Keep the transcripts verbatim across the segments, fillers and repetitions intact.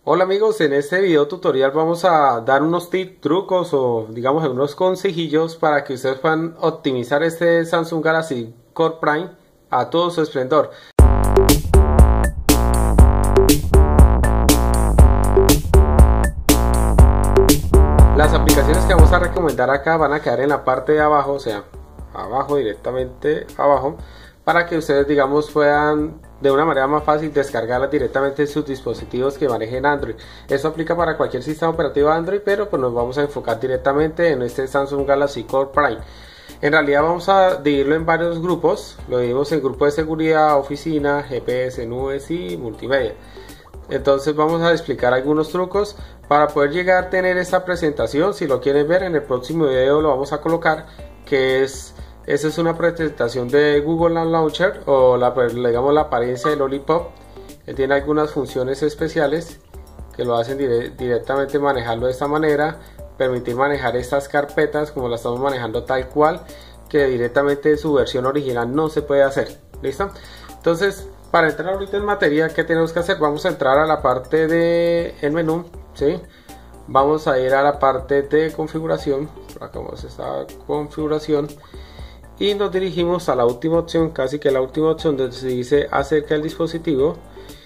Hola amigos, en este video tutorial vamos a dar unos tips, trucos o digamos algunos consejillos para que ustedes puedan optimizar este Samsung Galaxy Core Prime a todo su esplendor. Las aplicaciones que vamos a recomendar acá van a quedar en la parte de abajo, o sea, abajo, directamente abajo, para que ustedes digamos puedan de una manera más fácil descargarlas directamente en sus dispositivos que manejen Android. Eso aplica para cualquier sistema operativo Android, pero pues nos vamos a enfocar directamente en este Samsung Galaxy Core Prime. En realidad vamos a dividirlo en varios grupos. Lo dividimos en grupo de seguridad, oficina, G P S, nubes y multimedia. Entonces vamos a explicar algunos trucos para poder llegar a tener esta presentación. Si lo quieren ver, en el próximo video lo vamos a colocar, que es esa es una presentación de Google Launcher, o la, digamos, la apariencia del Lollipop. Él tiene algunas funciones especiales que lo hacen dire directamente manejarlo de esta manera, permitir manejar estas carpetas como la estamos manejando tal cual, que directamente en su versión original no se puede hacer. ¿Listo? Entonces, para entrar ahorita en materia, ¿qué tenemos que hacer? Vamos a entrar a la parte de el menú, ¿sí? Vamos a ir a la parte de configuración. Por acá vamos a esta configuración y nos dirigimos a la última opción, casi que la última opción, donde se dice acerca del dispositivo,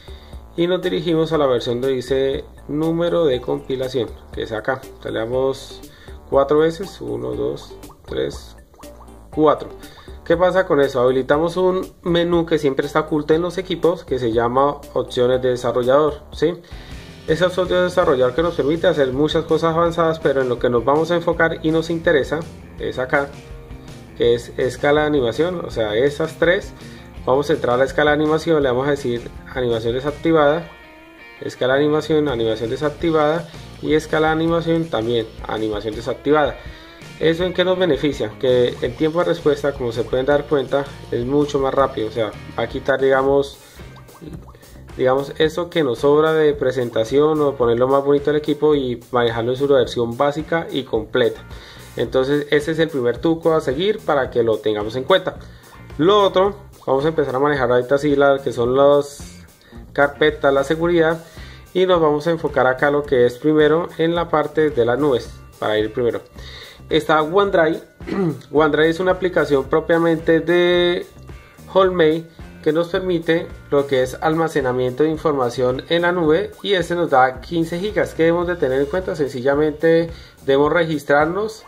y nos dirigimos a la versión donde dice número de compilación, que es acá. Entonces le damos cuatro veces, uno, dos, tres, cuatro. ¿Qué pasa con eso? Habilitamos un menú que siempre está oculto en los equipos, que se llama opciones de desarrollador, ¿sí? Esa opción de desarrollador que nos permite hacer muchas cosas avanzadas, pero en lo que nos vamos a enfocar y nos interesa es acá, que es escala de animación. O sea, esas tres. Vamos a entrar a la escala de animación, le vamos a decir animación desactivada, escala de animación, animación desactivada, y escala de animación también, animación desactivada. ¿Eso en qué nos beneficia? Que el tiempo de respuesta, como se pueden dar cuenta, es mucho más rápido. O sea, va a quitar digamos digamos eso que nos sobra de presentación, o ponerlo más bonito al equipo y manejarlo en su versión básica y completa. Entonces ese es el primer truco a seguir para que lo tengamos en cuenta. Lo otro, vamos a empezar a manejar ahorita sí las que son las carpetas, la seguridad, y nos vamos a enfocar acá lo que es primero en la parte de las nubes. Para ir primero está OneDrive. OneDrive es una aplicación propiamente de Homemade que nos permite lo que es almacenamiento de información en la nube, y este nos da quince gigas. que debemos de tener en cuenta? Sencillamente debemos registrarnos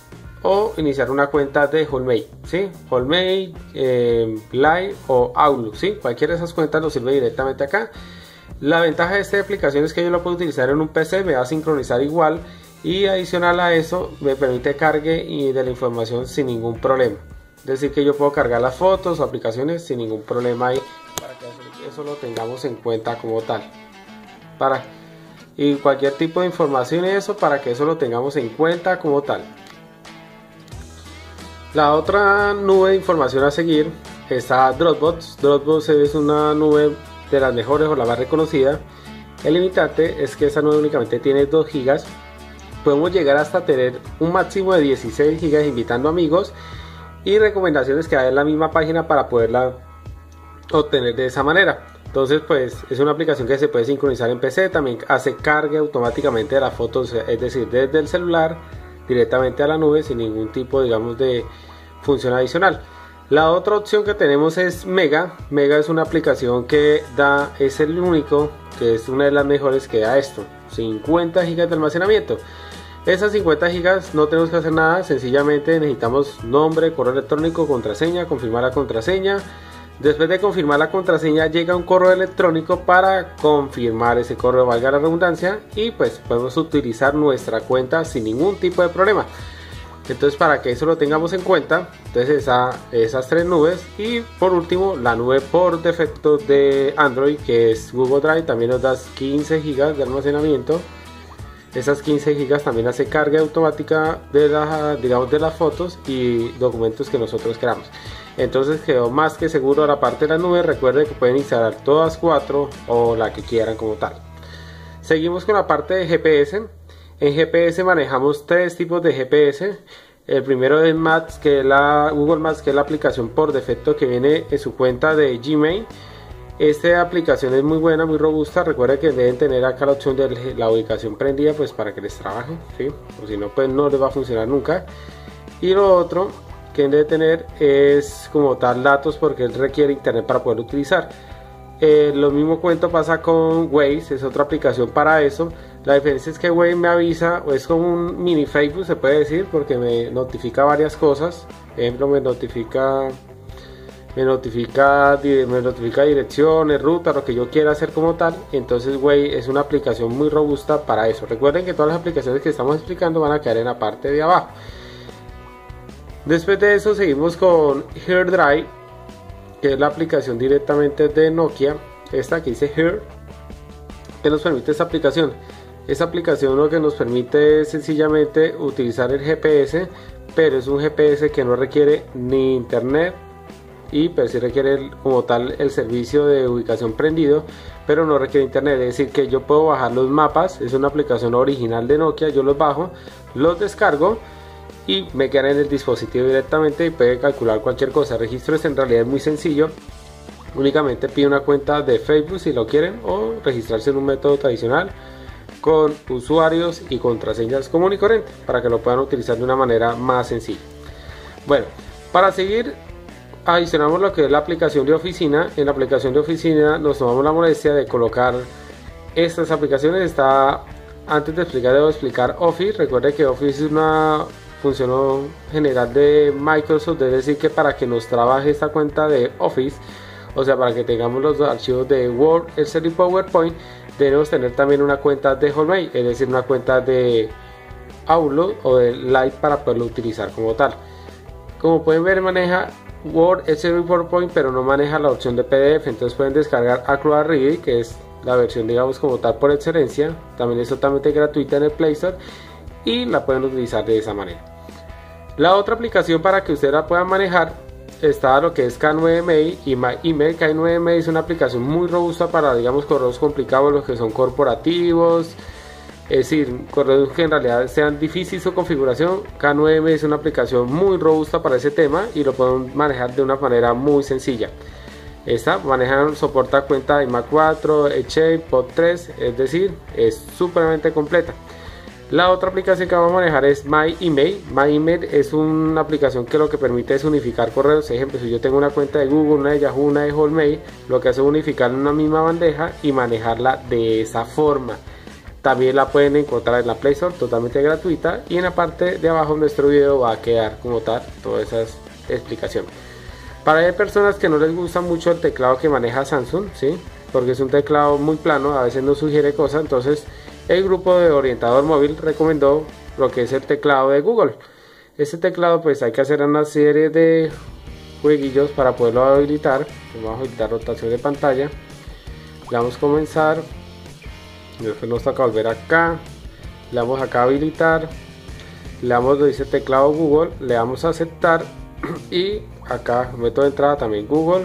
o iniciar una cuenta de Homemade, ¿sí? Homemade, eh, Live o Outlook, ¿sí? Cualquiera de esas cuentas nos sirve directamente acá. La ventaja de esta aplicación es que yo lo puedo utilizar en un P C, me va a sincronizar igual, y adicional a eso me permite cargue y de la información sin ningún problema. Es decir, que yo puedo cargar las fotos o aplicaciones sin ningún problema ahí, para que eso, eso lo tengamos en cuenta como tal. Para y cualquier tipo de información y eso, para que eso lo tengamos en cuenta como tal. La otra nube de información a seguir está Dropbox. Dropbox es una nube de las mejores o la más reconocida. El limitante es que esa nube únicamente tiene dos gigas. Podemos llegar hasta tener un máximo de dieciséis gigas invitando amigos, y recomendaciones que hay en la misma página para poderla obtener de esa manera. Entonces pues es una aplicación que se puede sincronizar en P C, también hace carga automáticamente de las fotos, es decir, desde el celular directamente a la nube sin ningún tipo digamos de función adicional. La otra opción que tenemos es Mega. Mega es una aplicación que da, es el único, que es una de las mejores que da esto, cincuenta gigas de almacenamiento. Esas cincuenta gigas no tenemos que hacer nada, sencillamente necesitamos nombre, correo electrónico, contraseña, confirmar la contraseña. Después de confirmar la contraseña llega un correo electrónico para confirmar ese correo, valga la redundancia, y pues podemos utilizar nuestra cuenta sin ningún tipo de problema. Entonces, para que eso lo tengamos en cuenta, entonces esa, esas tres nubes. Y por último, la nube por defecto de Android, que es Google Drive, también nos da quince gigas de almacenamiento. Esas quince gigas también hace carga automática de, la, digamos, de las fotos y documentos que nosotros queramos. Entonces quedó más que seguro la parte de la nube. Recuerden que pueden instalar todas cuatro o la que quieran como tal. Seguimos con la parte de G P S. En G P S manejamos tres tipos de G P S. El primero es Maps, que es la Google Maps, que es la aplicación por defecto que viene en su cuenta de Gmail. Esta aplicación es muy buena, muy robusta. Recuerden que deben tener acá la opción de la ubicación prendida, pues para que les trabaje, ¿sí? O si no, pues no les va a funcionar nunca. Y lo otro que debe tener es como tal datos, porque él requiere internet para poder utilizar. Eh, lo mismo cuento pasa con Waze, es otra aplicación para eso. La diferencia es que Waze me avisa, o es como un mini Facebook se puede decir, porque me notifica varias cosas. Por ejemplo, me notifica me notifica me notifica direcciones, rutas, lo que yo quiera hacer como tal. Entonces Waze es una aplicación muy robusta para eso. Recuerden que todas las aplicaciones que estamos explicando van a quedar en la parte de abajo. Después de eso seguimos con HairDry, que es la aplicación directamente de Nokia. Esta que dice Hair, que nos permite esta aplicación. Esta aplicación lo que nos permite es sencillamente utilizar el G P S, pero es un G P S que no requiere ni internet, y pero sí requiere como tal el servicio de ubicación prendido, pero no requiere internet. Es decir, que yo puedo bajar los mapas. Es una aplicación original de Nokia. Yo los bajo, los descargo y me quedan en el dispositivo directamente y puede calcular cualquier cosa. El registro es en realidad muy sencillo. Únicamente pide una cuenta de Facebook si lo quieren, o registrarse en un método tradicional con usuarios y contraseñas común y corriente para que lo puedan utilizar de una manera más sencilla. Bueno, para seguir adicionamos lo que es la aplicación de oficina. En la aplicación de oficina nos tomamos la molestia de colocar estas aplicaciones. Está, antes de explicar, debo explicar Office. Recuerde que Office es una función general de Microsoft, es decir, que para que nos trabaje esta cuenta de Office, o sea, para que tengamos los archivos de Word, Excel y PowerPoint, debemos tener también una cuenta de Hotmail, es decir, una cuenta de Outlook o de Live para poderlo utilizar como tal. Como pueden ver, maneja Word, Excel y PowerPoint, pero no maneja la opción de P D F. Entonces pueden descargar Acrobat Reader, que es la versión, digamos, como tal por excelencia. También es totalmente gratuita en el Play Store y la pueden utilizar de esa manera. La otra aplicación para que ustedes la puedan manejar está lo que es K nueve Mail y MyEmail. K nueve Mail es una aplicación muy robusta para, digamos, correos complicados, los que son corporativos, es decir, correos que en realidad sean difíciles su configuración. K nueve Mail es una aplicación muy robusta para ese tema y lo pueden manejar de una manera muy sencilla. Esta maneja, soporta cuenta de Mac cuatro, Edge, Pod tres, es decir, es supremamente completa. La otra aplicación que vamos a manejar es MyEmail. MyEmail es una aplicación que lo que permite es unificar correos. Por ejemplo, si yo tengo una cuenta de Google, una de Yahoo, una de Hotmail, lo que hace es unificar en una misma bandeja y manejarla de esa forma. También la pueden encontrar en la Play Store, totalmente gratuita, y en la parte de abajo de nuestro video va a quedar como tal todas esas explicaciones. Para hay personas que no les gusta mucho el teclado que maneja Samsung, ¿sí? Porque es un teclado muy plano, a veces no sugiere cosas. Entonces el grupo de orientador móvil recomendó lo que es el teclado de Google. Este teclado, pues hay que hacer una serie de jueguillos para poderlo habilitar. Vamos a habilitar rotación de pantalla, le damos a comenzar, después nos toca volver acá, le damos acá a habilitar, le damos donde dice teclado Google, le damos a aceptar y acá método de entrada también Google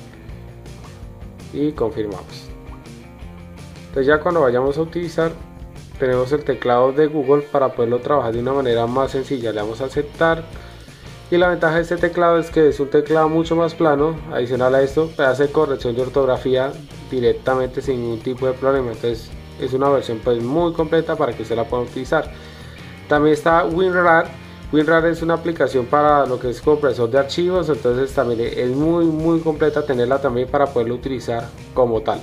y confirmamos. Entonces ya cuando vayamos a utilizar tenemos el teclado de Google para poderlo trabajar de una manera más sencilla. Le damos a aceptar y la ventaja de este teclado es que es un teclado mucho más plano. Adicional a esto, hace corrección de ortografía directamente sin ningún tipo de problema. Entonces es una versión pues muy completa para que usted la pueda utilizar. También está WinRAR. WinRAR es una aplicación para lo que es compresor de archivos, entonces también es muy muy completa tenerla también para poderlo utilizar como tal.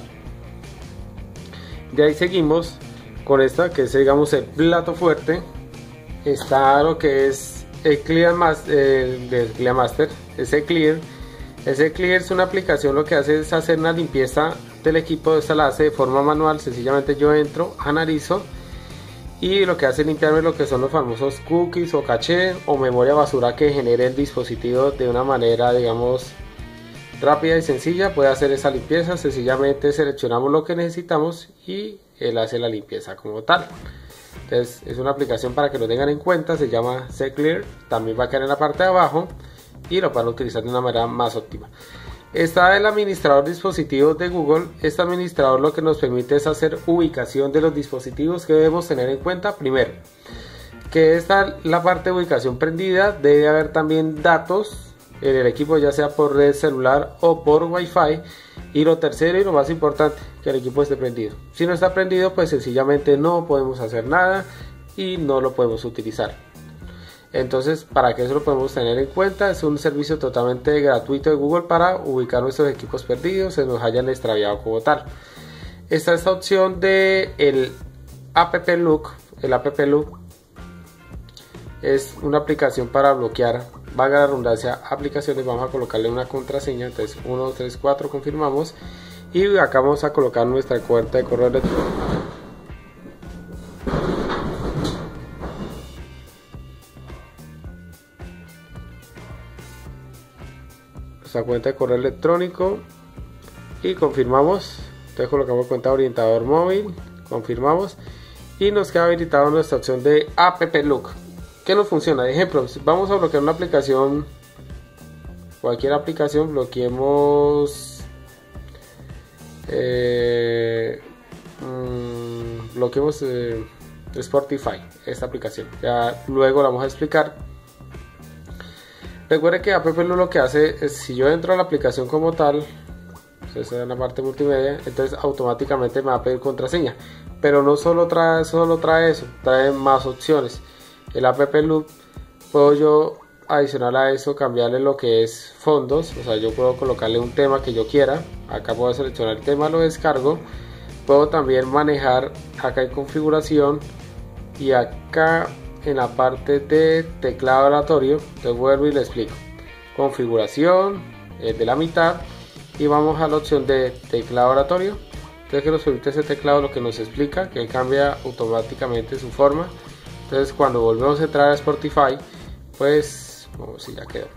De ahí seguimos con esta que es, digamos, el plato fuerte. Está lo que es el Clear Master, el del Clear Master, ese Clear. Ese Clear es una aplicación, lo que hace es hacer una limpieza del equipo. Esta la hace de forma manual, sencillamente yo entro, analizo y lo que hace es limpiarme lo que son los famosos cookies o caché o memoria basura que genere el dispositivo de una manera, digamos, rápida y sencilla. Puede hacer esa limpieza, sencillamente seleccionamos lo que necesitamos y él hace la limpieza como tal. Entonces es una aplicación para que lo tengan en cuenta, se llama SeClear, también va a quedar en la parte de abajo y lo van a utilizar de una manera más óptima. Está el administrador de dispositivos de Google. Este administrador lo que nos permite es hacer ubicación de los dispositivos que debemos tener en cuenta. Primero, que está la parte de ubicación prendida, debe haber también datos en el equipo, ya sea por red celular o por Wi-Fi. Y lo tercero y lo más importante, que el equipo esté prendido. Si no está prendido, pues sencillamente no podemos hacer nada y no lo podemos utilizar. Entonces, para que eso lo podemos tener en cuenta, es un servicio totalmente gratuito de Google para ubicar nuestros equipos perdidos, se nos hayan extraviado como tal. Está esta opción de el App Lock. El App Lock es una aplicación para bloquear, valga la redundancia, aplicaciones. Vamos a colocarle una contraseña, entonces uno, dos, tres, cuatro, confirmamos, y acá vamos a colocar nuestra cuenta de correo electrónico. Nuestra cuenta de correo electrónico y confirmamos. Entonces colocamos cuenta de orientador móvil, confirmamos y nos queda habilitada nuestra opción de App Lock. ¿Qué nos funciona? De ejemplo, vamos a bloquear una aplicación, cualquier aplicación, bloqueemos eh, mmm, bloqueemos eh, Spotify, esta aplicación. Ya luego la vamos a explicar. Recuerde que App Lock lo que hace es, si yo entro a la aplicación como tal, esa es la parte multimedia, entonces automáticamente me va a pedir contraseña. Pero no solo trae, solo trae eso, trae más opciones. El App Lock puedo yo adicional a eso cambiarle lo que es fondos, o sea, yo puedo colocarle un tema que yo quiera. Acá puedo seleccionar el tema, lo descargo. Puedo también manejar acá en configuración y acá en la parte de teclado aleatorio. Entonces vuelvo y le explico. Configuración, el de la mitad, y vamos a la opción de teclado aleatorio. Entonces que nos permite ese teclado, lo que nos explica que cambia automáticamente su forma. Entonces cuando volvemos a entrar a Spotify, pues vamos, si ya quedó.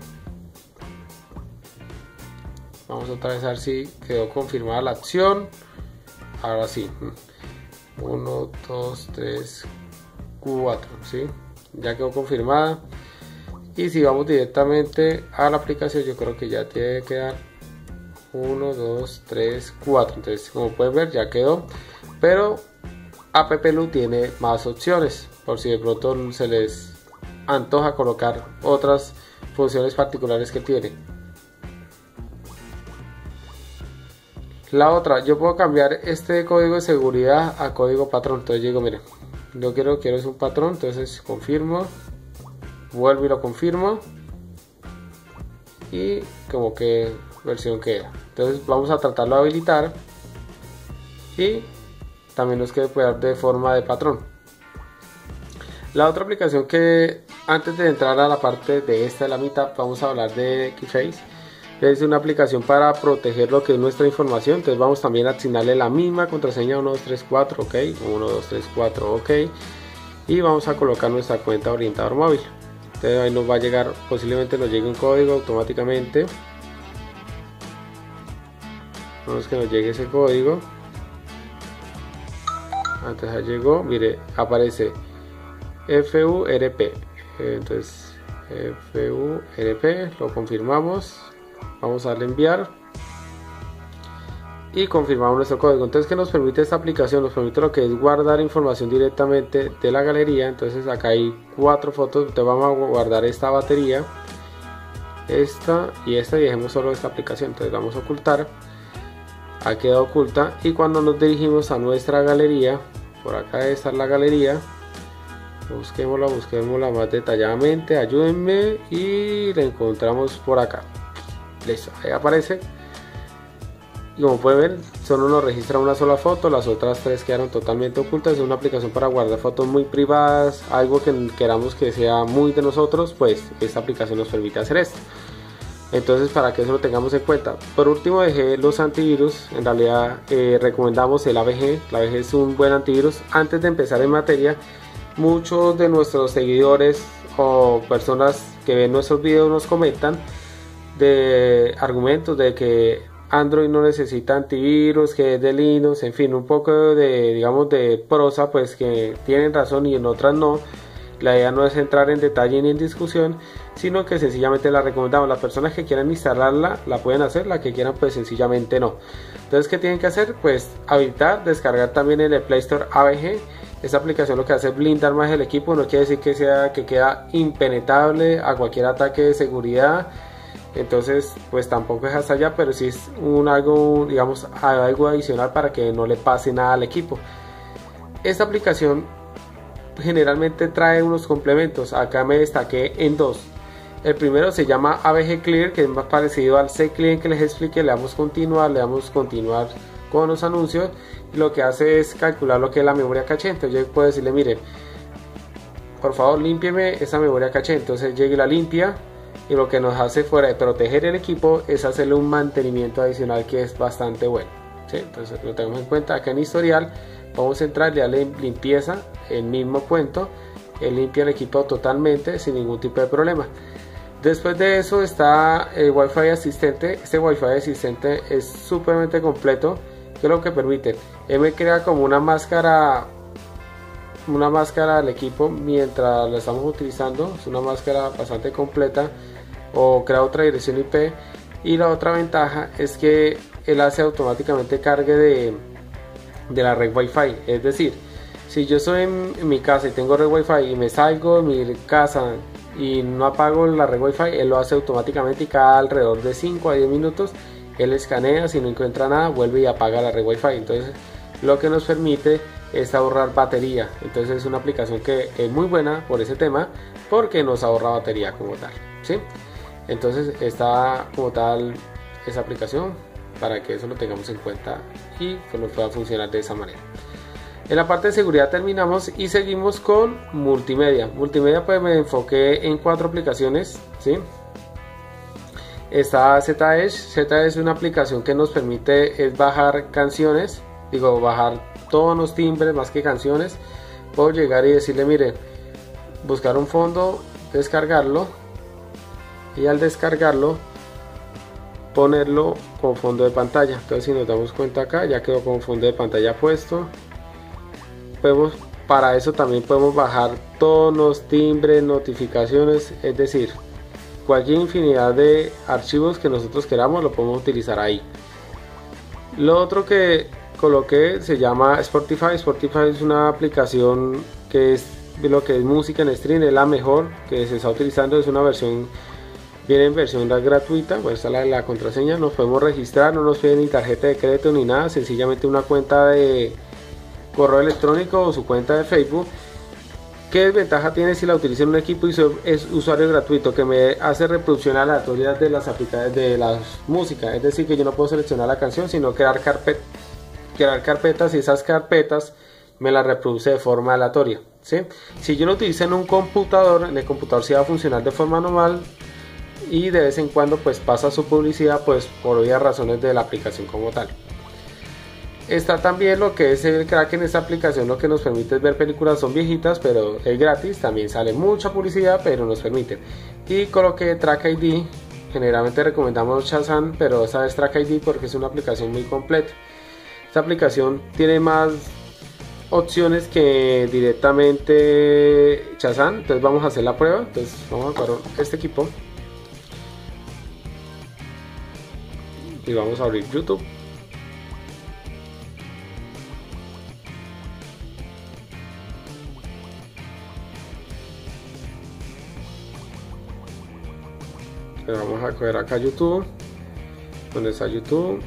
Vamos otra vez a ver si quedó confirmada la acción. Ahora sí. uno, dos, tres, cuatro. ¿Sí? Ya quedó confirmada. Y si vamos directamente a la aplicación, yo creo que ya tiene que quedar uno, dos, tres, cuatro. Entonces, como pueden ver, ya quedó. Pero App Lock tiene más opciones, por si de pronto se les antoja colocar otras funciones particulares que tiene. La otra, yo puedo cambiar este código de seguridad a código patrón. Entonces digo, miren, yo quiero, quiero es un patrón, entonces confirmo, vuelvo y lo confirmo, y como que versión queda. Entonces vamos a tratarlo de habilitar y también nos queda poder de forma de patrón. La otra aplicación que, antes de entrar a la parte de esta de la mitad, vamos a hablar de Keyface. Es una aplicación para proteger lo que es nuestra información. Entonces vamos también a asignarle la misma contraseña, uno, dos, tres, cuatro, ok, uno, dos, tres, cuatro, ok, y vamos a colocar nuestra cuenta orientador móvil. Entonces ahí nos va a llegar, posiblemente nos llegue un código automáticamente. Vamos que nos llegue ese código. Antes ya llegó, mire, aparece F U R P. Entonces F U R P, lo confirmamos, vamos a darle enviar y confirmamos nuestro código. Entonces, ¿qué nos permite esta aplicación? Nos permite lo que es guardar información directamente de la galería. Entonces acá hay cuatro fotos, entonces vamos a guardar esta batería, esta y esta, y dejemos solo esta aplicación. Entonces vamos a ocultar, ha quedado oculta, y cuando nos dirigimos a nuestra galería, por acá está la galería, busquémosla, busquémosla más detalladamente, ayúdenme, y la encontramos por acá. Listo, ahí aparece. Y como pueden ver, solo nos registra una sola foto, las otras tres quedaron totalmente ocultas. Es una aplicación para guardar fotos muy privadas, algo que queramos que sea muy de nosotros, pues esta aplicación nos permite hacer esto. Entonces, para que eso lo tengamos en cuenta. Por último, dejé los antivirus. En realidad eh, recomendamos el A V G. El A V G es un buen antivirus. Antes de empezar en materia, muchos de nuestros seguidores o personas que ven nuestros videos nos comentan de argumentos de que Android no necesita antivirus, que es de Linux, en fin, un poco de, digamos, de prosa, pues que tienen razón y en otras no. La idea no es entrar en detalle ni en discusión, sino que sencillamente la recomendamos. Las personas que quieran instalarla la pueden hacer, las que quieran pues sencillamente no. Entonces, ¿qué tienen que hacer? Pues habilitar, descargar también en el Play Store A V G. Esta aplicación lo que hace es blindar más el equipo, no quiere decir que sea que queda impenetrable a cualquier ataque de seguridad. entonces pues tampoco es hasta allá, pero sí es un algo, digamos, algo adicional para que no le pase nada al equipo. Esta aplicación generalmente trae unos complementos, acá me destaqué en dos. El primero se llama A V G Clear, que es más parecido al C-Clear que les expliqué. Le damos continuar, le damos continuar con los anuncios, y lo que hace es calcular lo que es la memoria caché. Entonces yo puedo decirle, mire, por favor límpieme esa memoria caché, entonces llegue y la limpia, y lo que nos hace fuera de proteger el equipo es hacerle un mantenimiento adicional que es bastante bueno, ¿sí? Entonces lo tenemos en cuenta. Acá en historial vamos a entrar y darle limpieza, el mismo cuento, él limpia el equipo totalmente sin ningún tipo de problema. Después de eso está el Wi-Fi asistente. Este Wi-Fi asistente es supremamente completo, que es lo que permite, él me crea como una máscara una máscara al equipo mientras la estamos utilizando, es una máscara bastante completa, o crea otra dirección I P. Y la otra ventaja es que él hace automáticamente cargue de, de la red Wi-Fi, es decir, si yo estoy en, en mi casa y tengo red Wi-Fi y me salgo de mi casa y no apago la red Wi-Fi, él lo hace automáticamente, y cada alrededor de cinco a diez minutos él escanea, si no encuentra nada vuelve y apaga la red Wi-Fi. Entonces lo que nos permite es ahorrar batería. Entonces es una aplicación que es muy buena por ese tema, porque nos ahorra batería como tal, ¿sí? Entonces está como tal esa aplicación para que eso lo tengamos en cuenta y que nos pueda funcionar de esa manera. En la parte de seguridad terminamos y seguimos con multimedia. Multimedia, pues me enfoqué en cuatro aplicaciones, ¿sí? Está Zedge. Zedge es una aplicación que nos permite es bajar canciones, digo bajar tonos, timbres, más que canciones. Puedo llegar y decirle, mire, buscar un fondo, descargarlo, y al descargarlo ponerlo como fondo de pantalla. Entonces si nos damos cuenta acá ya quedó como fondo de pantalla puesto. Podemos, para eso también podemos bajar tonos, timbres, notificaciones, es decir, cualquier infinidad de archivos que nosotros queramos lo podemos utilizar ahí. Lo otro que coloqué se llama Spotify. Spotify es una aplicación que es lo que es música en stream, es la mejor que se está utilizando. Es una versión, viene en versión gratuita, pues esta es la, la contraseña. Nos podemos registrar, no nos piden ni tarjeta de crédito ni nada, sencillamente una cuenta de correo electrónico o su cuenta de Facebook. ¿Qué desventaja tiene si la utilizo en un equipo y soy, es usuario gratuito? Que me hace reproducción aleatoria de las aplicaciones de las músicas, es decir, que yo no puedo seleccionar la canción, sino crear, carpet, crear carpetas, y esas carpetas me las reproduce de forma aleatoria, ¿sí? Si yo lo utilizo en un computador, en el computador sí va a funcionar de forma normal, y de vez en cuando pues pasa su publicidad, pues por obvias razones de la aplicación como tal. Está también lo que es el Kraken. Esta aplicación lo que nos permite es ver películas, son viejitas pero es gratis, también sale mucha publicidad pero nos permite. Y coloqué Track I D, generalmente recomendamos Shazam, pero esta vez Track I D porque es una aplicación muy completa. Esta aplicación tiene más opciones que directamente Shazam, entonces vamos a hacer la prueba. Entonces vamos a agarrar este equipo y vamos a abrir YouTube. Vamos a coger acá YouTube, donde está YouTube,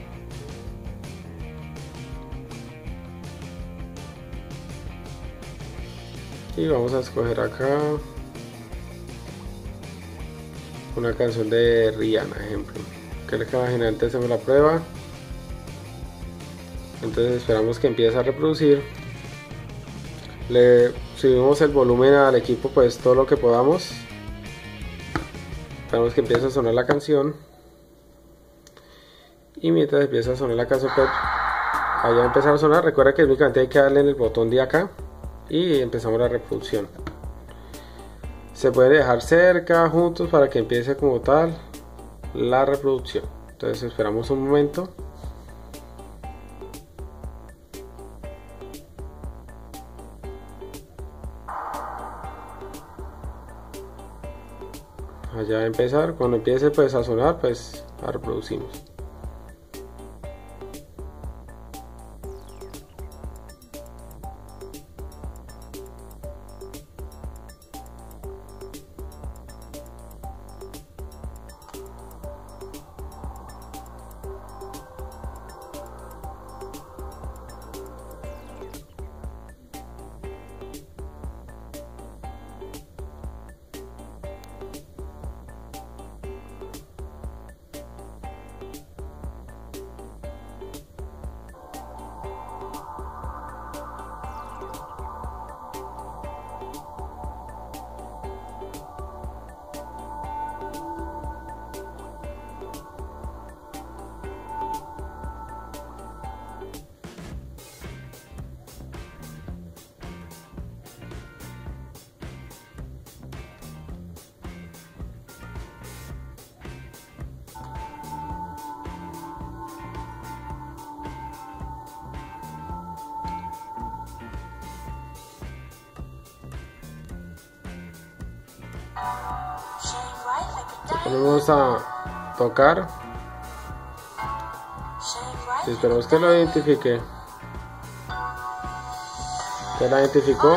y vamos a escoger acá una canción de Rihanna, ejemplo, que es la que generalmente hacemos la prueba. Entonces esperamos que empiece a reproducir, le subimos el volumen al equipo pues todo lo que podamos. Esperamos que empiece a sonar la canción, y mientras empieza a sonar la canción, pues allá empezar a sonar. Recuerda que únicamente hay que darle en el botón de acá y empezamos la reproducción. Se puede dejar cerca, juntos, para que empiece como tal la reproducción. Entonces esperamos un momento. Allá va a empezar, cuando empiece pues a sonar, pues la reproducimos. Vamos a tocar. Y esperemos que lo identifique. Que la identificó.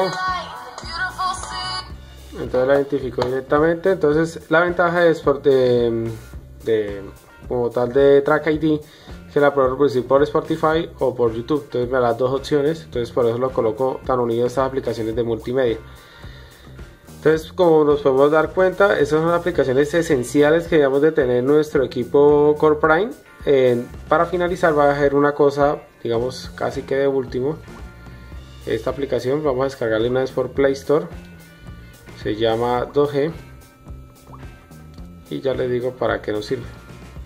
Entonces la identificó directamente. Entonces la ventaja es por de, de como tal de Track I D, que la puedo reproducir por Spotify o por YouTube. Entonces me da las dos opciones. Entonces por eso lo coloco tan unido a estas aplicaciones de multimedia. Entonces, como nos podemos dar cuenta, esas son aplicaciones esenciales que debemos de tener en nuestro equipo Core Prime. Eh, para finalizar, va a hacer una cosa, digamos, casi que de último. Esta aplicación vamos a descargarla una vez por Play Store. Se llama dos G. Y ya les digo para qué nos sirve.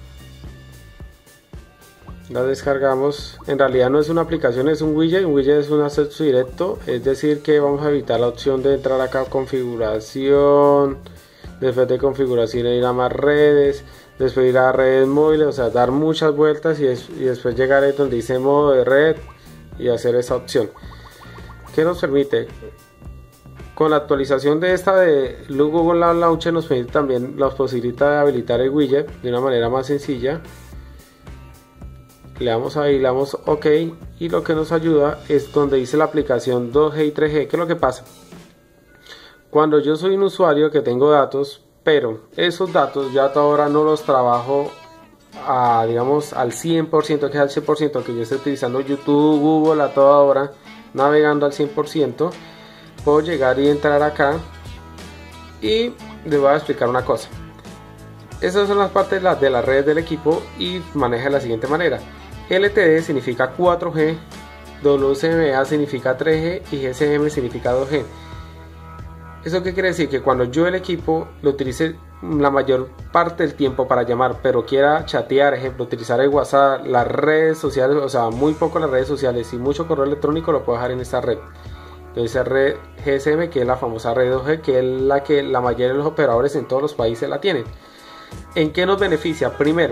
La descargamos. En realidad no es una aplicación, es un widget. Un widget es un acceso directo, es decir que vamos a evitar la opción de entrar acá a configuración, después de configuración ir a más redes, después ir a redes móviles, o sea, dar muchas vueltas y, es, y después llegar a donde dice modo de red y hacer esa opción. ¿Qué nos permite? Con la actualización de esta de Google Launcher nos permite también, nos posibilita de habilitar el widget de una manera más sencilla. Le damos ahí, le damos OK, y lo que nos ayuda es donde dice la aplicación dos G y tres G. ¿Qué es lo que pasa? Cuando yo soy un usuario que tengo datos, pero esos datos ya hasta ahora no los trabajo a, digamos, al cien por ciento, que es al cien por ciento, que yo estoy utilizando YouTube, Google a toda hora, navegando al cien por ciento, puedo llegar y entrar acá y les voy a explicar una cosa. Esas son las partes de las de la red del equipo y maneja de la siguiente manera. L T D significa cuatro G, W C M A significa tres G y G S M significa dos G. ¿Eso qué quiere decir? Que cuando yo el equipo lo utilice la mayor parte del tiempo para llamar, pero quiera chatear, ejemplo, utilizar el WhatsApp, las redes sociales, o sea, muy poco las redes sociales y mucho correo electrónico, lo puedo dejar en esta red. Entonces red G S M, que es la famosa red dos G, que es la que la mayoría de los operadores en todos los países la tienen. ¿En qué nos beneficia? Primero,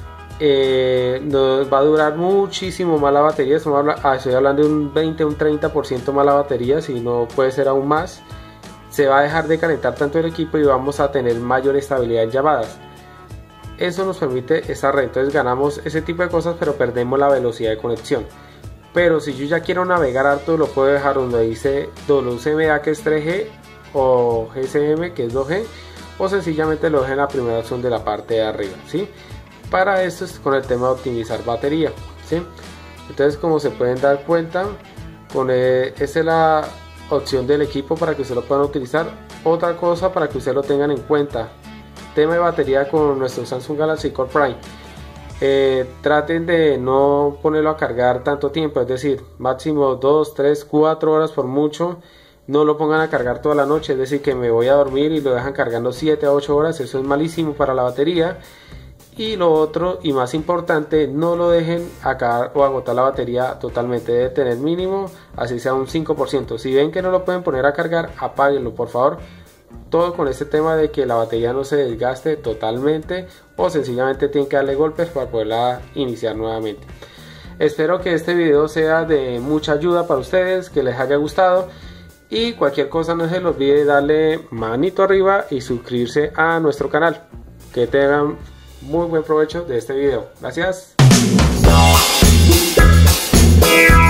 eh, nos va a durar muchísimo más la batería. Estoy hablando de un veinte, un treinta por ciento más la batería, si no puede ser aún más. Se va a dejar de calentar tanto el equipo y vamos a tener mayor estabilidad en llamadas. Eso nos permite esta red. Entonces ganamos ese tipo de cosas, pero perdemos la velocidad de conexión. Pero si yo ya quiero navegar harto, lo puedo dejar donde dice W C M A, que es tres G, o G S M, que es dos G, o sencillamente lo dejo en la primera opción de la parte de arriba, ¿sí? Para esto es con el tema de optimizar batería, ¿sí? Entonces, como se pueden dar cuenta, con eh, esta es la opción del equipo para que ustedes lo puedan utilizar. Otra cosa para que ustedes lo tengan en cuenta, tema de batería con nuestro Samsung Galaxy Core Prime. Eh, traten de no ponerlo a cargar tanto tiempo, es decir, máximo dos, tres, cuatro horas por mucho. No lo pongan a cargar toda la noche, es decir, que me voy a dormir y lo dejan cargando siete a ocho horas. Eso es malísimo para la batería. Y lo otro y más importante, no lo dejen acabar o agotar la batería totalmente. Debe tener mínimo, así sea un cinco por ciento. Si ven que no lo pueden poner a cargar, apáguenlo por favor. Todo con este tema de que la batería no se desgaste totalmente, o sencillamente tienen que darle golpes para poderla iniciar nuevamente. Espero que este video sea de mucha ayuda para ustedes, que les haya gustado. Y cualquier cosa no se les olvide darle manito arriba y suscribirse a nuestro canal. Que tengan muy buen provecho de este video. Gracias.